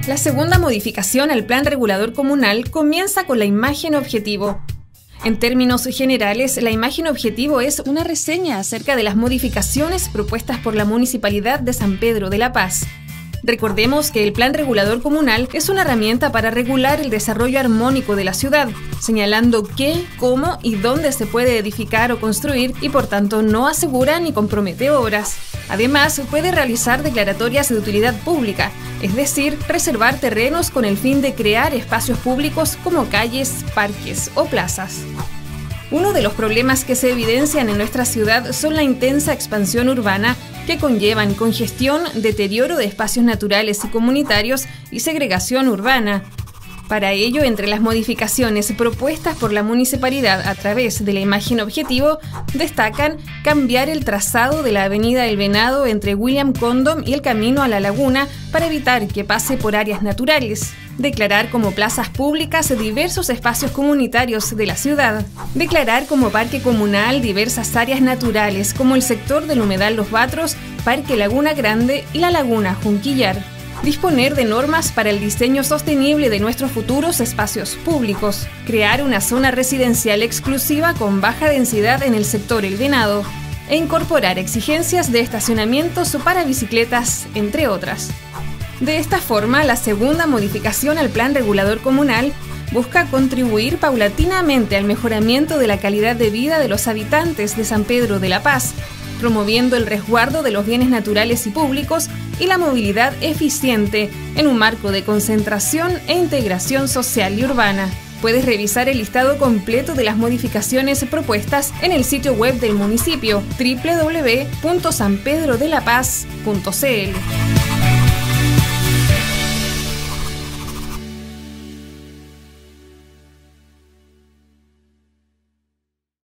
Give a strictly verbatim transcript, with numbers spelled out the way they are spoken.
La segunda modificación al Plan Regulador Comunal comienza con la imagen objetivo. En términos generales, la imagen objetivo es una reseña acerca de las modificaciones propuestas por la Municipalidad de San Pedro de la Paz. Recordemos que el Plan Regulador Comunal es una herramienta para regular el desarrollo armónico de la ciudad, señalando qué, cómo y dónde se puede edificar o construir y por tanto no asegura ni compromete obras. Además, puede realizar declaratorias de utilidad pública, es decir, reservar terrenos con el fin de crear espacios públicos como calles, parques o plazas. Uno de los problemas que se evidencian en nuestra ciudad son la intensa expansión urbana que conllevan congestión, deterioro de espacios naturales y comunitarios y segregación urbana. Para ello, entre las modificaciones propuestas por la municipalidad a través de la imagen objetivo, destacan cambiar el trazado de la avenida El Venado entre William Condom y el camino a la laguna para evitar que pase por áreas naturales, declarar como plazas públicas diversos espacios comunitarios de la ciudad, declarar como parque comunal diversas áreas naturales como el sector del humedal Los Batros, Parque Laguna Grande y la Laguna Junquillar. Disponer de normas para el diseño sostenible de nuestros futuros espacios públicos. Crear una zona residencial exclusiva con baja densidad en el sector El Venado. E incorporar exigencias de estacionamientos para bicicletas, entre otras. De esta forma, la segunda modificación al Plan Regulador Comunal busca contribuir paulatinamente al mejoramiento de la calidad de vida de los habitantes de San Pedro de la Paz, promoviendo el resguardo de los bienes naturales y públicos y la movilidad eficiente en un marco de concentración e integración social y urbana. Puedes revisar el listado completo de las modificaciones propuestas en el sitio web del municipio doble u doble u doble u punto san pedro de la paz punto c l.